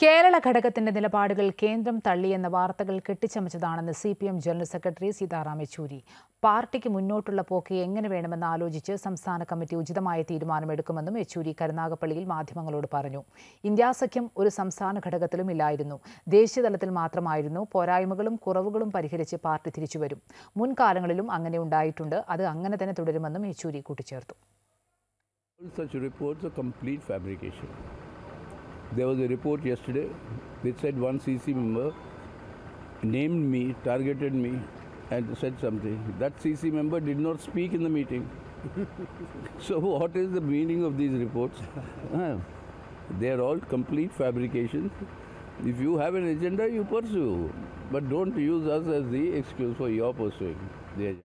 കേരള ഘടകത്തിന്റെ നിലപാടുകൾ കേന്ദ്രം തള്ളിയെന്ന വാർത്തകൾ കെട്ടിച്ചമച്ചതാണെന്ന് CPM general secretary Sitaram Yechury. പാർട്ടിക്ക് മുന്നോട്ടുള്ള പോക്ക് എങ്ങനെ വേണമെന്ന് ആലോചിച്ച് സംസ്ഥാന കമ്മിറ്റി ഉചിതമായ തീരുമാനമെടുക്കുമെന്നും യെച്ചൂരി കരുനാഗപ്പള്ളിയിൽ മാധ്യമങ്ങളോട് പറഞ്ഞു. ഇന്ത്യാ സഖ്യം ഒരു സംസ്ഥാന ഘടകത്തിലും ഇല്ലായിരുന്നു, ദേശീയതലത്തിൽ മാത്രമായിരുന്നു. പോരായ്മകളും കുറവുകളും പരിഹരിച്ച് പാർട്ടി തിരിച്ചുവരും. മുൻകാലങ്ങളിലും അങ്ങനെ ഉണ്ടായിട്ടുണ്ട്, അത് അങ്ങനെ തന്നെ തുടരുമെന്നും യെച്ചൂരി കൂട്ടിച്ചേർത്തു. There was a report yesterday which said one CC member named me, targeted me and said something. That CC member did not speak in the meeting. So what is the meaning of these reports? They are all complete fabrications. If you have an agenda, you pursue. But don't use us as the excuse for your pursuing the agenda.